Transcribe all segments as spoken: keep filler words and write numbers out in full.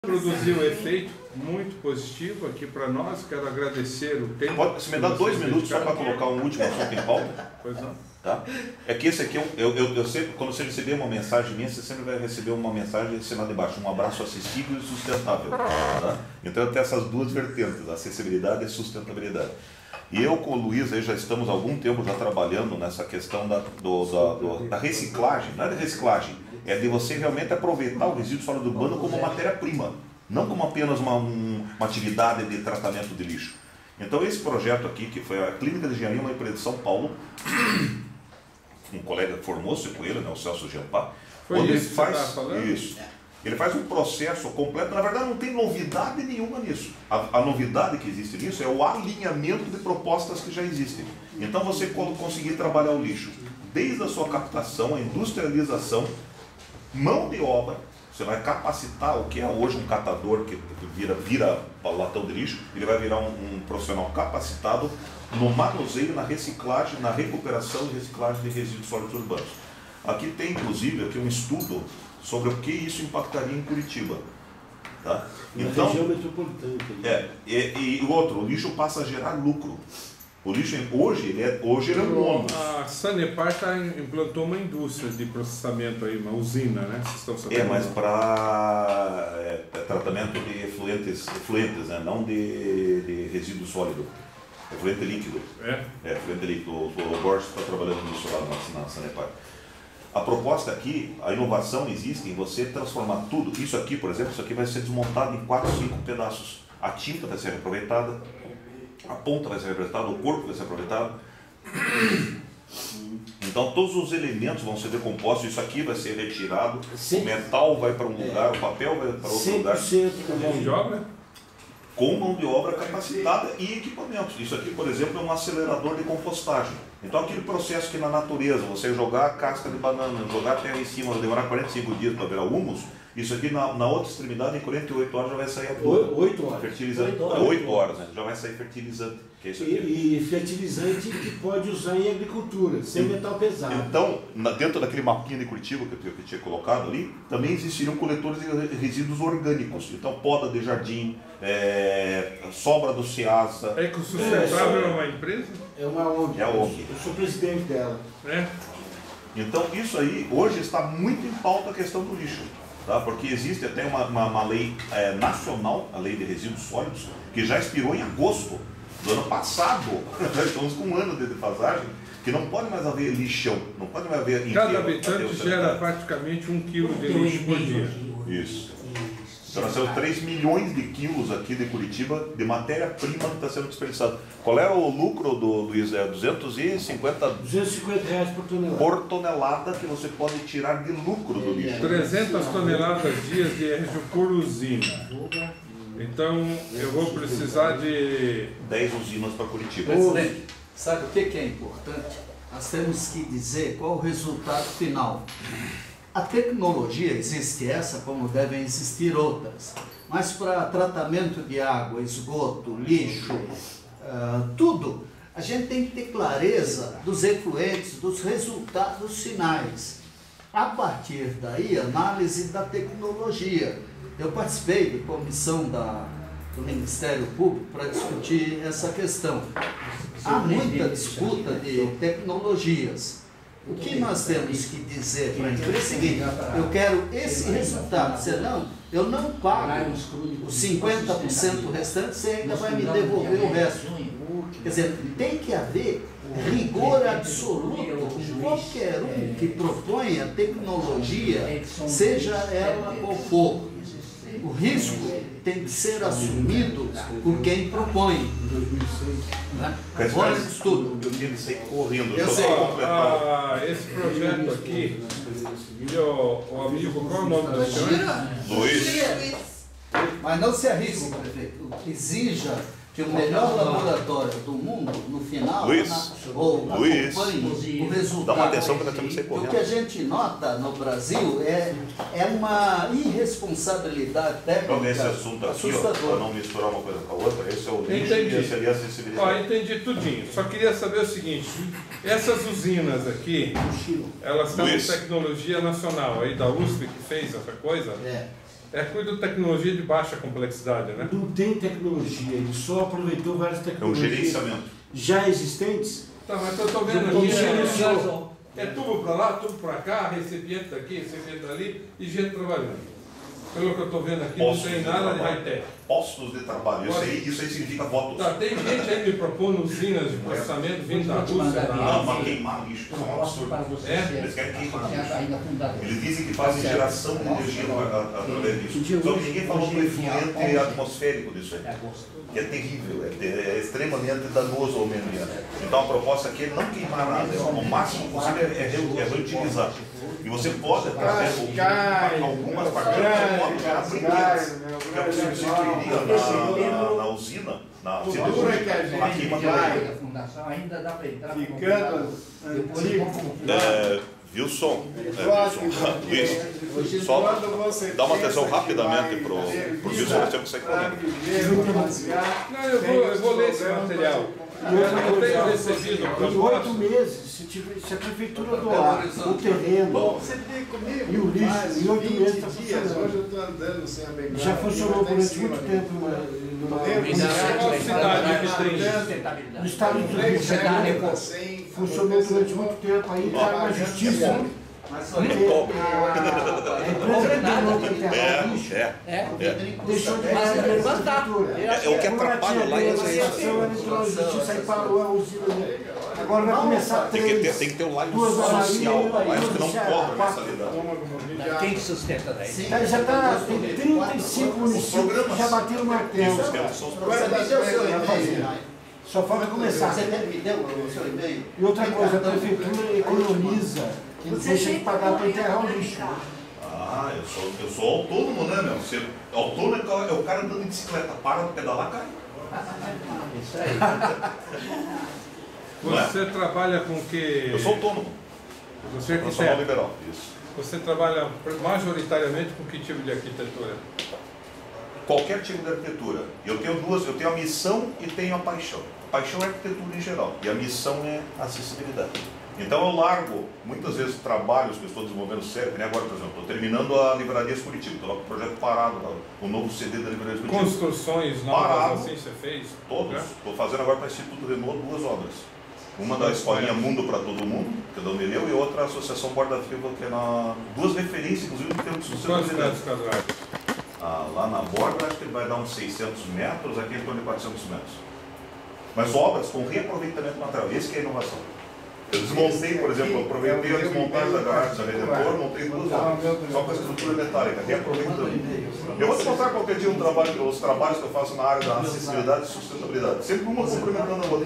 Produziu um efeito muito positivo aqui para nós. Quero agradecer o tempo. Pode, se me dá dois minutos só para colocar um último assunto em pauta? Pois não. Tá? É que esse aqui, eu, eu, eu sempre, quando você receber uma mensagem minha, você sempre vai receber uma mensagem assinada embaixo, um abraço acessível e sustentável. Tá? Então tem essas duas vertentes, acessibilidade e sustentabilidade. E eu com o Luiz aí já estamos há algum tempo já trabalhando nessa questão da, do, da, do, da reciclagem. Não é de reciclagem, é de você realmente aproveitar o resíduo sólido urbano como matéria-prima, não como apenas uma, um, uma atividade de tratamento de lixo. Então esse projeto aqui, que foi a Clínica de Engenharia, uma empresa de São Paulo, um colega formou-se com ele, né, o Celso Giampá, onde ele faz isso. Ele faz um processo completo, na verdade não tem novidade nenhuma nisso. A, a novidade que existe nisso é o alinhamento de propostas que já existem. Então você conseguir trabalhar o lixo, desde a sua captação, a industrialização, mão de obra, você vai capacitar o que é hoje um catador que vira, vira latão de lixo, ele vai virar um, um profissional capacitado no manuseio, na reciclagem, na recuperação e reciclagem de resíduos sólidos urbanos. Aqui tem inclusive aqui um estudo sobre o que isso impactaria em Curitiba. Tá? Então, região metropolitana. É, e, e o outro, o lixo passa a gerar lucro. O lixo hoje ele é, hoje ele é um ônus. A Sanepar tá, implantou uma indústria de processamento aí, uma usina, né? Vocês estão sabendo? É, mas para é, é tratamento de efluentes, efluentes, né? Não de, de resíduo sólido. Efluente líquido. É? É, efluente líquido. O, o Borges está trabalhando nisso lá na, na Sanepar. A proposta aqui, a inovação existe em você transformar tudo. Isso aqui, por exemplo, isso aqui vai ser desmontado em quatro, cinco pedaços. A tinta vai ser aproveitada, a ponta vai ser aproveitada, o corpo vai ser aproveitado. Então todos os elementos vão ser decompostos, isso aqui vai ser retirado, o metal vai para um lugar, o papel vai para outro lugar. Com mão de obra? Com mão de obra capacitada e equipamentos. Isso aqui, por exemplo, é um acelerador de compostagem. Então aquele processo que na natureza, você jogar a casca de banana, jogar a terra em cima, vai demorar quarenta e cinco dias para virar humus, isso aqui na, na outra extremidade, em quarenta e oito horas já vai sair a toda. oito horas. Fertilizante. oito horas, oito horas né? Já vai sair fertilizante. Que é isso aqui. E, e fertilizante que pode usar em agricultura, sem metal pesado. Então, na, dentro daquele mapinha de Curitiba que eu, que eu tinha colocado ali, também existiriam coletores de resíduos orgânicos. Então, poda de jardim, é, sobra do Ceasa. É que o Sustentável é, é uma empresa? É uma O N G. É a O N G. Eu sou presidente dela. É. Então, isso aí, hoje está muito em pauta a questão do lixo. Tá? Porque existe até uma, uma, uma lei é, nacional, a lei de resíduos sólidos, que já expirou em agosto do ano passado. Nós estamos com um ano de defasagem, que não pode mais haver lixão, não pode mais haver... Cada habitante gera praticamente um quilo de lixo por dia. Isso. Então nós temos três milhões de quilos aqui de Curitiba de matéria-prima que está sendo desperdiçada. Qual é o lucro do Luiz? É duzentos e cinquenta reais por tonelada. Por tonelada que você pode tirar de lucro do lixo. trezentas toneladas dias de R G por usina. Então eu vou precisar de dez usinas para Curitiba. Presidente, sabe o que é importante? Nós temos que dizer qual o resultado final. A tecnologia existe essa, como devem existir outras, mas para tratamento de água, esgoto, lixo, uh, tudo, a gente tem que ter clareza dos efluentes, dos resultados finais. A partir daí, análise da tecnologia. Eu participei de comissão da, do Ministério Público para discutir essa questão. Há muita disputa de tecnologias. O que nós temos que dizer para a empresa é o seguinte: eu quero esse resultado, senão eu não pago os cinquenta por cento restante, você ainda vai me devolver o resto. Quer dizer, tem que haver rigor absoluto com qualquer um que proponha tecnologia, seja ela qual for. O risco tem que ser assumido por quem propõe. Né? Agora isso tudo. Eu tinha que sair correndo. Eu sei. Ah, esse projeto aqui, e o, o amigo, qual é o nome do senhor? Luiz. Mas não se arrisque, prefeito. Exija que o melhor laboratório do mundo, no final, Luiz, na, ou Luiz, acompanhe o resultado. dá uma atenção que nós temos que sair correndo. O que a gente nota no Brasil é, é uma irresponsabilidade técnica então, nesse assunto aqui, para não misturar uma coisa com a outra, esse é o lixo e esse ali é a acessibilidade. Ó, entendi tudinho. Só queria saber o seguinte: essas usinas aqui, elas são de tecnologia nacional, aí da U S P que fez essa coisa? É. É tudo tecnologia de baixa complexidade, né? Não tem tecnologia, ele só aproveitou várias É um tecnologias gerenciamento. já existentes. Tá, mas eu estou vendo Não aqui, gerenciou. é, é tubo para lá, tubo para cá, recipiente daqui, recipiente dali e gente trabalhando. Pelo que eu estou vendo aqui, Postos não tem de nada de trabalho. high-tech. Postos de trabalho. Isso aí, isso aí significa votos. Tá, tem gente aí me propondo usinas de processamento vindo da Rússia, da Não, Ásia. para queimar lixo. Isso é um absurdo. É? Eles querem queimar lixo. Eles dizem que fazem geração de energia através disso. Só que ninguém falou do efluente atmosférico disso aí. Que é terrível, é, é extremamente danoso ao meio ambiente. Então a proposta aqui é não queimar nada, é, o máximo possível é, é, reu- é reutilizar. E você pode, através de algumas partículas, você pode gerar brinquedos. Porque você substituiria na, na, na usina, na siderúrgica, a queima do leite. fundação ainda dá para entrar. Ficando antigo. É, Wilson, é, Wilson, Luiz, só dá uma atenção rapidamente para o Wilson, nós temos que sair correndo. Não, eu vou, eu vou ler esse material. Eu não tenho recebido Em oito propostas. meses, se, tiver, se a prefeitura doar o terreno Você tem comigo? e o lixo, mais em oito vinte meses está dias. funcionando. Hoje eu estou andando sem a bengala. Já funcionou Eu tô em durante cima muito dele. tempo numa, numa, Eu Qual cidade que tem? no estado do Rio de Janeiro. Sem Funcionou durante muito tempo, aí está na justiça. Porque a, a empresa que terminou para enterrar o lixo É, é, é. deixou de Mas fazer levantar. É, o que atrapalha lá é isso aí. a justiça aí parou a usina dele. Agora vai começar Tem que ter, três. tem que ter um lado Duas social, horas, mas que não duas, cobra quatro. mensalidade. Quem sustenta daí? Tá, já está, tem trinta e cinco municípios que já bateram o martelo. Isso, que são os Agora processos. dá seu Vai fazer. Só falta começar. Você me deu o seu e-mail? E outra coisa, a prefeitura economiza, deixa de pagar para enterrar o lixo. Ah, eu sou, eu sou autônomo, né, meu? Você, autônomo é o- é o cara andando de bicicleta, para de pedalar, cai. Isso aí. Você trabalha com que. Eu sou autônomo, Você é profissional arquiteto. liberal. Isso. Você trabalha majoritariamente com que tipo de arquitetura? Qualquer tipo de arquitetura. Eu tenho duas, eu tenho a missão e tenho a paixão. A paixão é arquitetura em geral e a missão é acessibilidade. Então eu largo, muitas vezes, trabalhos que eu estou desenvolvendo sério, que nem agora, por exemplo, estou terminando a Livraria Curitiba, estou lá com o projeto parado, lá, o novo C D da Livraria Curitiba. Construções novas Parado. assim você fez? Todos. Né? Estou fazendo agora para o Instituto Renault duas obras. Uma da Escolinha Mundo para Todo Mundo, que é da Unileu, e outra a Associação Borda Viva, que é na... duas referências, inclusive, em termos de Quantos sustentabilidade. metros quadrados? Ah, lá na borda acho que ele vai dar uns seiscentos metros, aqui em torno de quatrocentos metros. Mas obras com reaproveitamento material, esse que é a inovação. Eu desmontei, por exemplo, eu aproveitei a desmontagem da garagem da Redentor, montei duas obras, só com a estrutura metálica, reaproveitando. Eu vou te mostrar qualquer dia um trabalho, os trabalhos que eu faço na área da acessibilidade e sustentabilidade, sempre uma complementando a outra.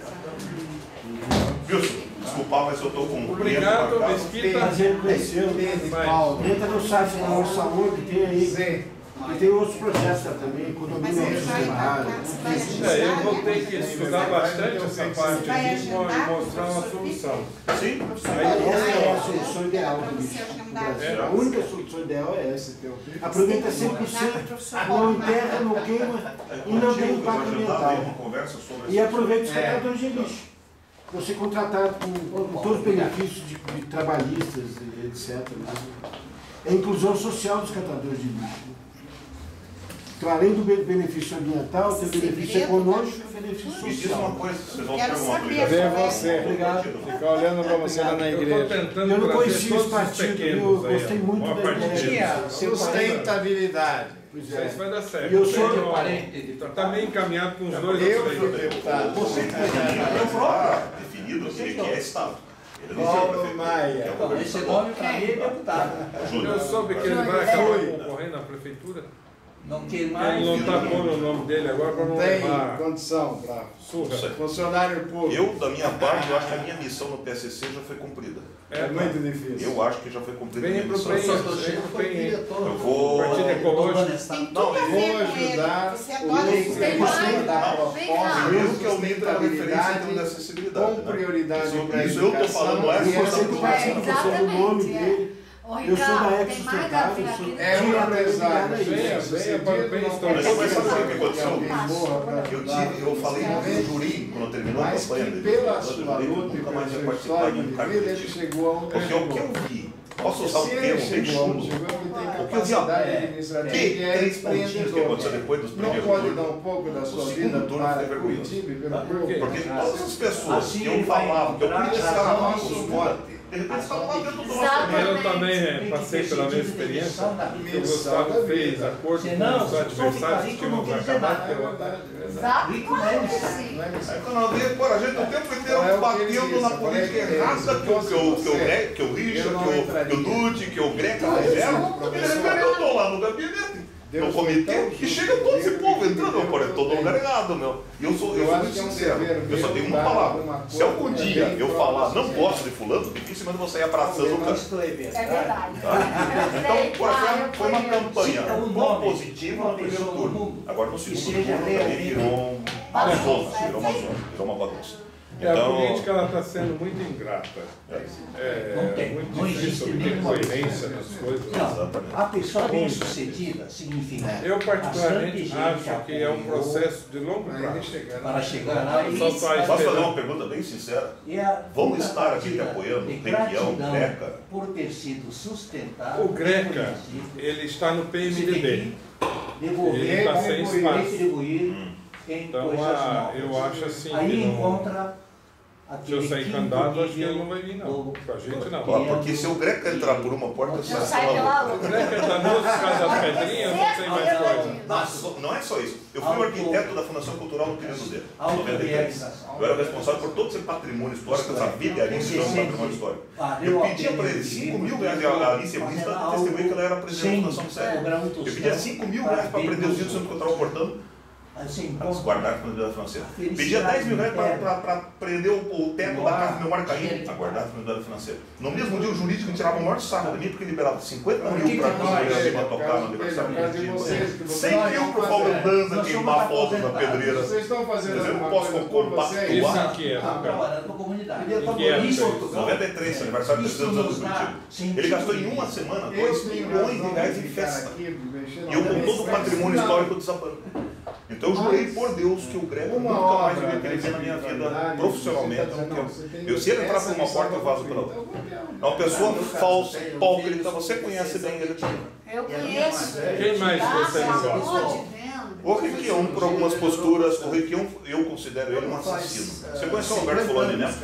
Wilson, desculpa, mas eu estou com um Obrigado, cliente marcado. Mesquita. Prazer conhecê-lo. Vai. Entra no site da nossa saúde, tem aí. Sim. E tem outros projetos também, economia Mas ele vai, sustentável. vai agendar, É, eu vou né? ter que estudar bastante essa parte Vai aqui e agendar mostrar uma com o solução. Sim, Essa é a solução ideal Para do você lixo. agendar. É. A única solução ideal é essa. Teu filho. Aproveita cem por cento, não enterra, não queima e não tem impacto ambiental. uma conversa sobre E esse aproveita os É. catadores de lixo. Você contratado com, com todos os benefícios de, de trabalhistas, e etcétera. É a inclusão social dos catadores de lixo. Então, além do be- benefício ambiental, tem o benefício econômico e o benefício Me diz uma social. coisa, vocês vão Quero ter alguma saber. obrigação? Vê você. Obrigado. Fica olhando para você lá na Eu estou igreja. tentando Eu não trazer conhecia todos esse os partido, pequenos eu aí, gostei ó. muito Uma da parte ideia. deles. Sustentabilidade. Pois Isso aí é. vai dar certo. E eu sou- Tem um- parente de Tá meio encaminhado com os dois Eu ou fui três. deputado. Você que está definido que ele quer Estado. Ele não Paulo quer prefeitura, Maia. ele quer o Então, governo esse estadual. nome para mim é deputado. Júnior. Eu soube que ele vai acabar concorrendo na prefeitura. Não queimar. Ele não está pondo o nome dele agora para não Não tem levar condição para surra. funcionário público. Eu, da minha parte, eu acho que a minha missão no P S C já foi cumprida. É muito difícil. Eu acho que já foi cumprida a Vem minha pro missão. país. O professor Chico foi diretor Eu vou- Partido Ecológico. Tem Não, tudo a eu ver vou com ele. ajudar Você o agora Leite você tem vai- que dar Vem proposta cá. Mesmo que eu nem tenha referência em sustentabilidade termos de acessibilidade. com né? prioridade Isso, para a isso eu estou falando, não é E só eu sempre da participo É, você do nome exatamente, é. dele. Ô, Eu sou da Ricardo, Eco tem mais a Sustentável, ver eu aqui sou do É um diretamente empresário. ligado a isso. Venha, venha para o bem Mas sabe o que aconteceu? Alguém boa para Eu, tive, eu falei no Jurim, quando terminou a Mas campanha que dele, pela eu sua falei que luta e nunca pela mais ia sua participar história de de um cargo vida, ele político. chegou aonde Porque o que chegou. eu vi, posso usar o Se ele termo bem chegou onde chulo, chegou, ele tem o porque eu vi, ó, capacidade é, administrativa que e é três pontinhos que empreendedor. aconteceu depois dos Não primeiros pode turnos. dar um pouco da sua O vida segundo turno para foi vergonhoso. Curitiba e pelo Ah, povo. por quê? Porque todas as pessoas Assim que eu ele vai falava, que eu encontrar precisava razão uma de postura, de repente estavam lá dentro do nosso Exatamente. Eu também é, Tem que passei ter pela mesma sentido de experiência. missão da vida. Que o Gustavo fez acordo Senão, com os só adversários ficaria que como tínhamos quem acabado dizer de É derrotar. verdade, é verdade. Exatamente. Não é Sim. isso. Aí quando eu vi, pô, a gente o tempo inteiro Não é o que ele batendo disse, na eu política falei que errada eles que o que o- que o você- Gre- que o Richard, eu não que o- que o entraria. Dude, que o Greca Não, fizeram, isso, e de professor. repente eu tô lá no gabinete, no Deus comitê, foi tão e justo, chega todo esse Deus povo que entrando, eu Deus falei, todo tem. lugar errado, meu. E eu sou, eu Eu sou acho muito que é um sincero, dever eu só meu tenho uma dar palavra. alguma Se algum coisa dia também eu pra falar, não você. gosto de fulano, dificilmente você ia abraçando o Eu cara. estou em É verdade. Então, por exemplo, foi uma campanha Cita o nome propositiva de uma no primeiro pessoa no turno. mundo Agora no que segundo seja turno também realmente virou uma zona, virou uma zona, virou uma bagunça. É, a Então, política ela está sendo muito ingrata. É Não tem, muito não difícil existe obter nenhuma coerência nas coisas. Não, Exatamente. a pessoa bem-sucedida significa Eu bastante particularmente gente acho que é um apoiou processo de longo Aí ele prazo. chega para lá. chegar lá e Só faz posso fazer esperar. uma pergunta bem sincera? E a Vamos estar aqui te contrapartida apoiando, de Requião, gratidão Greca? por ter sido sustentado, O Greca, reconhecido, ele está no P M você D tem B. que devolver, Ele está sem espaço. retribuir Hum. em Então, coisas ah, novas. eu acho assim que Aí não- encontra Se aquele eu sair quinto candidato, acho que ele nível não vai vir, não. do- Com a gente, não. Ó, porque se o Greca entrar por uma porta, Eu sai saio pela pela outra. outra. Greca da noite, casa das pedrinhas, não tem mais coisa. Mas não é só isso. Eu fui o arquiteto da Fundação Cultural no período dele, em noventa e três. Autorrealização. Eu era responsável por todo esse patrimônio histórico, essa vigaríssima de patrimônio histórico. Eu pedia para ele cinco mil reais, e a Alice Eunice está testemunha que ela era presidente da Fundação Sede. Eu pedia cinco mil reais para aprender os vídeos que eu estava cortando, Assim, para guardar com a comunidade financeira. A Pedia felicidade dez mil reais interna. para prender o, o teto da casa do meu Marcaí, Dinheiro. a guardar com a comunidade financeira. No mesmo dia, o jurídico me tirava o maior sarro de mim, porque liberava cinquenta Por que mil que para nós- para tocar no aniversário Por causa de do vocês, que vocês cem mil para o Paulo Danza Nós queimar somos fogos na aposentados. pedreira. Vocês estão fazendo Mas eu não alguma posso coisa por compactuar. vocês? Isso inquieta, Está cara. trabalhando com a comunidade. Inquieta, Em isso. Portugal, noventa e três, aniversário dos isso três anos nos do dá Curitiba. sentido Ele gastou em de uma vida. semana Eu dois tenho milhões de razão reais em ficar festa. aqui, mexendo E eu com na todo o frente, patrimônio não. histórico desabando. Então eu jurei por Deus que o Greco Uma nunca mais obra eu ia querer ver na minha vida espiritualidade, profissionalmente. você tá Eu não dizendo, quero. não, você tem Eu, se ele entrar essa por uma missão porta, eu pra vazo pela cumprir. outra. Então, vamos ver. É uma pessoa No caso, falsa, tem um hipócrita, filho você conhece bem ele também. Eu E a minha conheço. mais velha, Quem mais Tá, você pelo não gosta? amor de Deus. O Requião, por algumas posturas, o Requião, eu considero ele um assassino. Você conhece o Alberto Fulani Neto?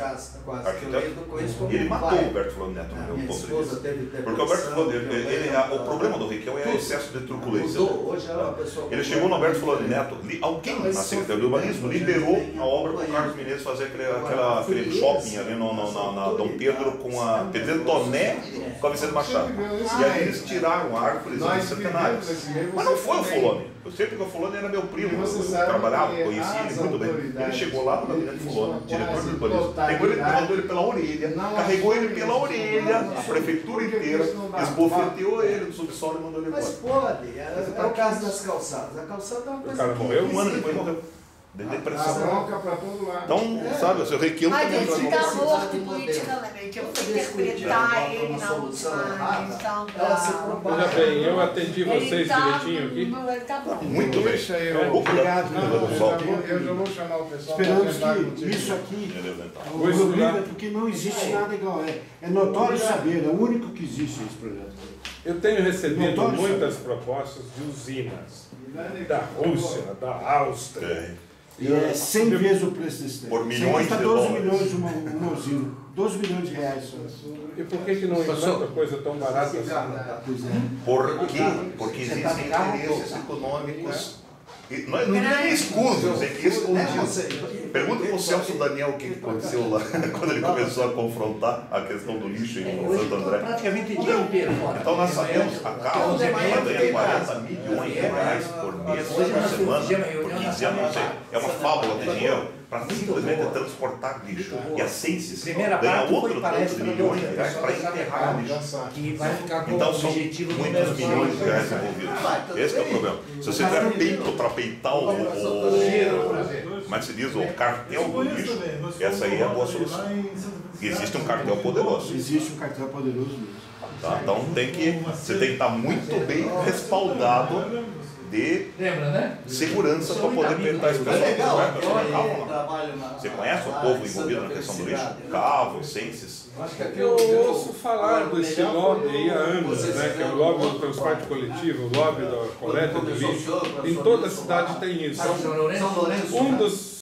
Arquiteto? Ele matou o Alberto Fulani Neto, no meu ponto de vista. Porque o Alberto Fulani, ele, ele, ele- o problema do Requião é o excesso de truculência. Hoje é uma pessoa. Ele chegou no Alberto Fulani Neto, li- alguém na Secretaria do Urbanismo liberou a obra para o Carlos Menezes fazer aquele, aquela, aquele shopping ali no, no, na, na Dom Pedro com a Pedro Toné com a Vicente Machado. E aí eles tiraram árvores Nós centenários. vivemos nesse meio, Mas não você foi o também. Fulani. Eu sei porque o Fulani era meu primo, E você eu sabe trabalhava, que conhecia ele as muito bem. Ele autoridades chegou lá no gabinete que Fulani, são diretor quase do urbanismo. Pegou ele, totalidade. levantou ele pela orelha, Não carregou ele assume pela isso. orelha, Não a prefeitura assume. inteira, Isso não dá. esbofeteou ele do subsolo e mandou ele Mas embora. pode, é, é o caso das calçadas. A calçada é uma O coisa cara que morreu? Um ano existe. depois morreu. De A depressão. bronca para todo lado. Então, sabe, o seu Requião Mas também ele entrou fica no- morto politicamente. Eu vou interpretar ele na última edição Ela se da... propaga. Veja bem, eu atendi Ele vocês tá, direitinho aqui. ele tá bom. Muito bem. Deixa eu. Obrigado. Não, eu, já vou, eu já vou chamar o pessoal para Esperamos tentar que contigo. isso aqui Beleza, então. o Vou estudar. obriga, porque não existe nada igual. É, é notório saber, é o único que existe esse projeto. Eu tenho recebido Notório muitas propostas de usinas da Rússia, da Áustria. É. E é cem vezes o preço desse Por tempo. milhões Custa de doze dólares. milhões uma, uma usina. doze milhões de reais só. E por que, que não inventa coisa tão barata assim? Pois é. Por quê? Porque existem interesses econômicos. E não é não é nem escusos, é que escondidos. Pergunta para o Celso Daniel o que que aconteceu lá, quando ele começou a confrontar a questão do lixo em Hoje Santo estou André. praticamente o dia inteiro fora. Então nós sabemos, a Carlos ganha quarenta milhões de reais por mês, por semana, por quinze anos, não sei. É uma fábula de dinheiro para simplesmente transportar lixo. E a Censis Primeira ganha parte outro foi tanto de palestra do milhões de reais para professor enterrar lixo. Que vai ficar com Então o são objetivo muitos número milhões de dois. reais envolvidos. Esse que é o problema. Se você tiver peito para peitar o, o, como é que se diz, o cartel do lixo, essa aí é a boa solução. Existe um cartel poderoso. Existe um cartel poderoso mesmo. Tá? Então tem que, você tem que estar muito bem respaldado de Lembra, né? segurança para poder tentar esse É pessoal. legal, Não é, pessoal? aquele Calma, trabalho na... você conhece o lá povo em envolvido Santa na questão do lixo? Felicidade, né? Cavo, Ciências. Acho que aqui Eu eu ouço falar desse lobby aí há anos, né? Que é o lobby do transporte coletivo, o lobby da coleta de lixo. Em toda a cidade tem isso. São Lourenço. São Lourenço, Um né? dos